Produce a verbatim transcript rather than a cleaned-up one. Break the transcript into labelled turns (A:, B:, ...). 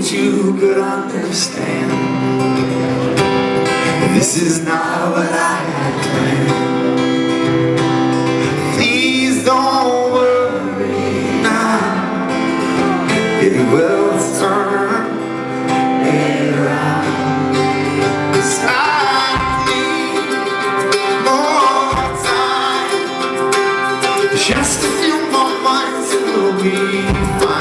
A: that you could understand. This is not what I had planned. Please don't worry now, it will turn around. 'Cause I need more time, just a few more months, it will be fine.